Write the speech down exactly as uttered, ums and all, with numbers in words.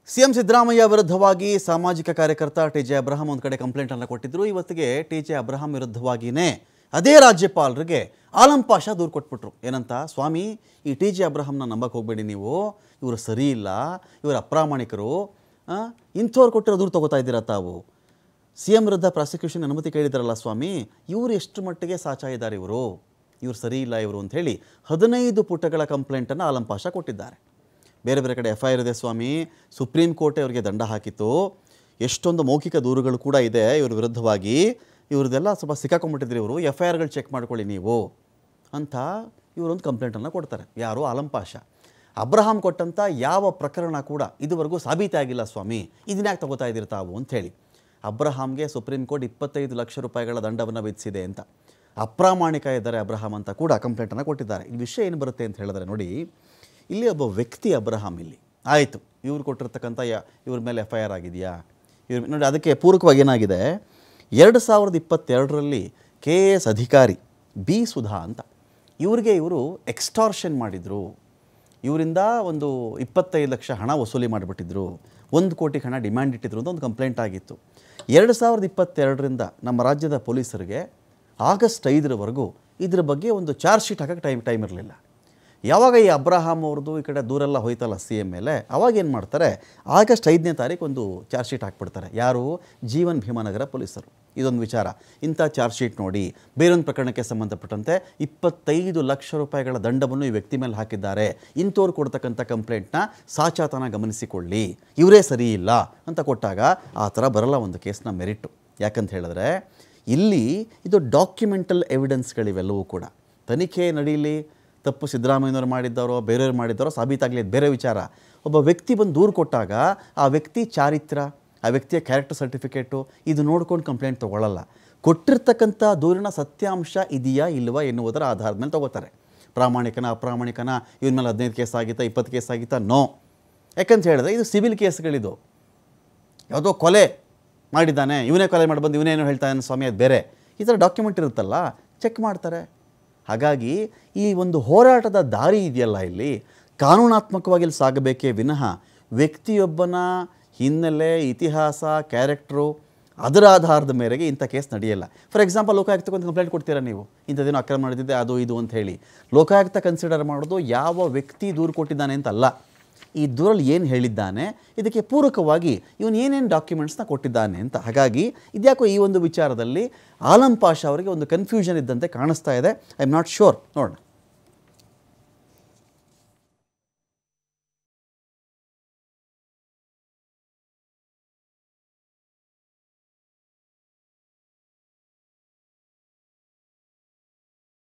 CM Siddaramaiah ವಿರುದ್ಧವಾಗಿ ಸಾಮಾಜಿಕ ಕಾರ್ಯಕರ್ತ ಟಿ ಜೆ ಅಬ್ರಹಾಂ ಒಂದು ಕಡೆ ಕಂಪ್ಲೇಂಟ್ ಅನ್ನು ಕೊಟ್ಟಿದ್ರು. ಇವತ್ತಿಗೆ ಟಿ ಜೆ ಅಬ್ರಹಾಂ ವಿರುದ್ಧವಾಗಿಯೇ ಅದೇ ರಾಜ್ಯಪಾಲರಿಗೆ ಆಲಂ ಪಾಷಾ ದೂರು ಕೊಟ್ಬಿಟ್ರು. ಏನಂತ, ಸ್ವಾಮಿ ಈ ಟಿ ಜೆ ಅಬ್ರಹಾಂನ ನಂಬಕ್ಕೆ ಹೋಗಬೇಡಿ, ನೀವು ಇವರು ಸರಿ ಇಲ್ಲ, ಇವರು ಅಪ್ರಾಮಾಣಿಕರು, ಇಂಥವ್ರು ಕೊಟ್ಟಿರೋ ದೂರು ತಗೋತಾ ಇದ್ದೀರಾ ತಾವು. ಸಿ ಎಂ ವಿರುದ್ಧ ಪ್ರಾಸಿಕ್ಯೂಷನ್ ಅನುಮತಿ ಕೇಳಿದಾರಲ್ಲ ಸ್ವಾಮಿ, ಇವರು ಎಷ್ಟು ಮಟ್ಟಿಗೆ ಸಾಚಾ ಇದ್ದಾರೆ, ಇವರು ಇವರು ಸರಿ ಇಲ್ಲ ಇವರು ಅಂತ ಹೇಳಿ ಹದಿನೈದು ಪುಟಗಳ ಕಂಪ್ಲೇಂಟನ್ನು ಆಲಂ ಪಾಷಾ ಕೊಟ್ಟಿದ್ದಾರೆ. ಬೇರೆ ಬೇರೆ ಕಡೆ ಎಫ್ ಐ ಆರ್ ಇದೆ ಸ್ವಾಮಿ, ಸುಪ್ರೀಂ ಕೋರ್ಟೇ ಅವರಿಗೆ ದಂಡ ಹಾಕಿತ್ತು, ಎಷ್ಟೊಂದು ಮೌಖಿಕ ದೂರುಗಳು ಕೂಡ ಇದೆ ಇವ್ರ ವಿರುದ್ಧವಾಗಿ, ಇವ್ರದ್ದೆಲ್ಲ ಸ್ವಲ್ಪ ಸಿಕ್ಕಾಕೊಂಡ್ಬಿಟ್ಟಿದ್ರಿ ಇವರು, ಎಫ್ ಐ ಆರ್ಗಳು ಚೆಕ್ ಮಾಡ್ಕೊಳ್ಳಿ ನೀವು ಅಂತ ಇವರೊಂದು ಕಂಪ್ಲೇಂಟನ್ನು ಕೊಡ್ತಾರೆ. ಯಾರು? ಆಲಂ ಪಾಷಾ. ಅಬ್ರಹಾಂ ಕೊಟ್ಟಂಥ ಯಾವ ಪ್ರಕರಣ ಕೂಡ ಇದುವರೆಗೂ ಸಾಬೀತಾಗಿಲ್ಲ ಸ್ವಾಮಿ, ಇದನ್ಯಾಕೆ ತಗೋತಾ ಇದ್ದೀರಿ ತಾವು ಅಂಥೇಳಿ ಅಬ್ರಹಾಂಗೆ ಸುಪ್ರೀಂ ಕೋರ್ಟ್ ಇಪ್ಪತ್ತೈದು ಲಕ್ಷ ರೂಪಾಯಿಗಳ ದಂಡವನ್ನು ವಿಧಿಸಿದೆ ಅಂತ. ಅಪ್ರಾಮಾಣಿಕ ಇದ್ದಾರೆ ಅಬ್ರಹಾಂ ಅಂತ ಕೂಡ ಕಂಪ್ಲೇಂಟನ್ನು ಕೊಟ್ಟಿದ್ದಾರೆ. ಈ ವಿಷಯ ಏನು ಬರುತ್ತೆ ಅಂತ ಹೇಳಿದ್ರೆ ನೋಡಿ, ಇಲ್ಲಿ ಒಬ್ಬ ವ್ಯಕ್ತಿ ಅಬ್ರಹಾಂ, ಇಲ್ಲಿ ಆಯಿತು ಇವ್ರು ಕೊಟ್ಟಿರ್ತಕ್ಕಂಥ ಯಾ ಇವ್ರ ಮೇಲೆ ಎಫ್ ಐ ಆರ್ ಆಗಿದೆಯಾ ಇವ್ರ ನೋಡಿ. ಅದಕ್ಕೆ ಪೂರಕವಾಗಿ ಏನಾಗಿದೆ, ಎರಡು ಸಾವಿರದ ಇಪ್ಪತ್ತೆರಡರಲ್ಲಿ ಕೆ ಎ ಎಸ್ ಅಧಿಕಾರಿ ಬಿ ಸುಧಾ ಅಂತ ಇವ್ರಿಗೆ ಇವರು ಎಕ್ಸ್ಟಾರ್ಷನ್ ಮಾಡಿದರು. ಇವರಿಂದ ಒಂದು ಇಪ್ಪತ್ತೈದು ಲಕ್ಷ ಹಣ ವಸೂಲಿ ಮಾಡಿಬಿಟ್ಟಿದ್ರು, ಒಂದು ಕೋಟಿ ಹಣ ಡಿಮ್ಯಾಂಡ್ ಇಟ್ಟಿದ್ರು ಅಂತ ಒಂದು ಕಂಪ್ಲೇಂಟ್ ಆಗಿತ್ತು. ಎರಡು ಸಾವಿರದ ಇಪ್ಪತ್ತೆರಡರಿಂದ ನಮ್ಮ ರಾಜ್ಯದ ಪೊಲೀಸರಿಗೆ ಆಗಸ್ಟ್ ಐದರವರೆಗೂ ಇದ್ರ ಬಗ್ಗೆ ಒಂದು ಚಾರ್ಜ್ ಶೀಟ್ ಹಾಕೋಕ್ಕೆ ಟೈಮ್ ಟೈಮ್ ಇರಲಿಲ್ಲ. ಯಾವಾಗ ಈ ಅಬ್ರಹಾಂ ಅವ್ರದ್ದು ಈ ಕಡೆ ದೂರೆಲ್ಲ ಹೋಯ್ತಲ್ಲ ಸಿ ಎಮ್ ಮೇಲೆ, ಅವಾಗ ಏನು ಮಾಡ್ತಾರೆ, ಆಗಸ್ಟ್ ಐದನೇ ತಾರೀಕು ಒಂದು ಚಾರ್ಜ್ ಶೀಟ್ ಹಾಕ್ಬಿಡ್ತಾರೆ. ಯಾರು? ಜೀವನ್ ಭೀಮಾನಗರ ಪೊಲೀಸರು. ಇದೊಂದು ವಿಚಾರ, ಇಂಥ ಚಾರ್ಜ್ ಶೀಟ್ ನೋಡಿ, ಬೇರೊಂದು ಪ್ರಕರಣಕ್ಕೆ ಸಂಬಂಧಪಟ್ಟಂತೆ ಇಪ್ಪತ್ತೈದು ಲಕ್ಷ ರೂಪಾಯಿಗಳ ದಂಡವನ್ನು ಈ ವ್ಯಕ್ತಿ ಮೇಲೆ ಹಾಕಿದ್ದಾರೆ, ಇಂಥವ್ರು ಕೊಡ್ತಕ್ಕಂಥ ಕಂಪ್ಲೇಂಟ್ನ ಸಾಚಾತನ ಗಮನಿಸಿಕೊಳ್ಳಿ, ಇವರೇ ಸರಿ ಇಲ್ಲ ಅಂತ ಕೊಟ್ಟಾಗ ಆ ಥರ ಬರಲ್ಲ ಒಂದು ಕೇಸ್ನ ಮೆರಿಟು. ಯಾಕಂತ ಹೇಳಿದ್ರೆ ಇಲ್ಲಿ ಇದು ಡಾಕ್ಯುಮೆಂಟಲ್ ಎವಿಡೆನ್ಸ್ಗಳಿವೆಲ್ಲವೂ ಕೂಡ. ತನಿಖೆ ನಡೀಲಿ, ತಪ್ಪು ಸಿದ್ದರಾಮಯ್ಯನವ್ರು ಮಾಡಿದ್ದಾರೋ ಬೇರೆಯವ್ರು ಮಾಡಿದ್ದಾರೋ ಸಾಬೀತಾಗಲಿ, ಬೇರೆ ವಿಚಾರ. ಒಬ್ಬ ವ್ಯಕ್ತಿ ಬಂದು ದೂರು ಕೊಟ್ಟಾಗ ಆ ವ್ಯಕ್ತಿ ಚಾರಿತ್ರ, ಆ ವ್ಯಕ್ತಿಯ ಕ್ಯಾರೆಕ್ಟರ್ ಸರ್ಟಿಫಿಕೇಟು ಇದು ನೋಡ್ಕೊಂಡು ಕಂಪ್ಲೇಂಟ್ ತೊಗೊಳ್ಳಲ್ಲ. ಕೊಟ್ಟಿರ್ತಕ್ಕಂಥ ದೂರಿನ ಸತ್ಯಾಂಶ ಇದೆಯಾ ಇಲ್ವಾ ಎನ್ನುವುದರ ಆಧಾರದ ಮೇಲೆ ತೊಗೋತಾರೆ. ಪ್ರಾಮಾಣಿಕನ ಅಪ್ರಾಮಾಣಿಕನ, ಇವನ ಮೇಲೆ ಹದಿನೈದು ಕೇಸ್ ಆಗಿತ್ತಾ ಇಪ್ಪತ್ತು ಕೇಸ್ ಆಗಿತ್ತಾ? ನೋ. ಯಾಕಂತ ಹೇಳಿದ್ರೆ ಇದು ಸಿವಿಲ್ ಕೇಸ್ಗಳಿದು. ಯಾವುದೋ ಕೊಲೆ ಮಾಡಿದ್ದಾನೆ, ಇವನೇ ಕೊಲೆ ಮಾಡಿ ಬಂದು ಇವನೇನು ಹೇಳ್ತಾನೆ ಸ್ವಾಮಿ, ಅದು ಬೇರೆ. ಈ ಥರ ಡಾಕ್ಯುಮೆಂಟ್ ಇರುತ್ತಲ್ಲ, ಚೆಕ್ ಮಾಡ್ತಾರೆ. ಹಾಗಾಗಿ ಈ ಒಂದು ಹೋರಾಟದ ದಾರಿ ಇದೆಯಲ್ಲ, ಇಲ್ಲಿ ಕಾನೂನಾತ್ಮಕವಾಗಿ ಇಲ್ಲಿ ಸಾಗಬೇಕೇ ವಿನಃ ವ್ಯಕ್ತಿಯೊಬ್ಬನ ಹಿನ್ನೆಲೆ, ಇತಿಹಾಸ, ಕ್ಯಾರೆಕ್ಟ್ರು ಅದರ ಆಧಾರದ ಮೇರೆಗೆ ಇಂಥ ಕೇಸ್ ನಡೆಯಲ್ಲ. ಫಾರ್ ಎಕ್ಸಾಂಪಲ್, ಲೋಕಾಯುಕ್ತಕ್ಕೆ ಒಂದು ಕಂಪ್ಲೇಂಟ್ ಕೊಡ್ತೀರಾ ನೀವು, ಇಂಥದ್ದೇನೋ ಅಕ್ರಮ ನಡೆದಿದೆ ಅದು ಇದು ಅಂತ ಹೇಳಿ. ಲೋಕಾಯುಕ್ತ ಕನ್ಸಿಡರ್ ಮಾಡೋದು ಯಾವ ವ್ಯಕ್ತಿ ದೂರು ಕೊಟ್ಟಿದ್ದಾನೆ ಅಂತಲ್ಲ, ಈ ದೂರಲ್ಲಿ ಏನು ಹೇಳಿದ್ದಾನೆ, ಇದಕ್ಕೆ ಪೂರಕವಾಗಿ ಇವನು ಏನೇನು ಡಾಕ್ಯುಮೆಂಟ್ಸ್ನ ಕೊಟ್ಟಿದ್ದಾನೆ ಅಂತ. ಹಾಗಾಗಿ ಇದ್ಯಾಕೋ ಈ ಒಂದು ವಿಚಾರದಲ್ಲಿ ಆಲಂ ಪಾಷಾ ಅವರಿಗೆ ಒಂದು ಕನ್ಫ್ಯೂಷನ್ ಇದ್ದಂತೆ ಕಾಣಿಸ್ತಾ ಇದೆ. ಐ ಆಮ್ ನಾಟ್ ಶ್ಯೂರ್, ನೋಡೋಣ.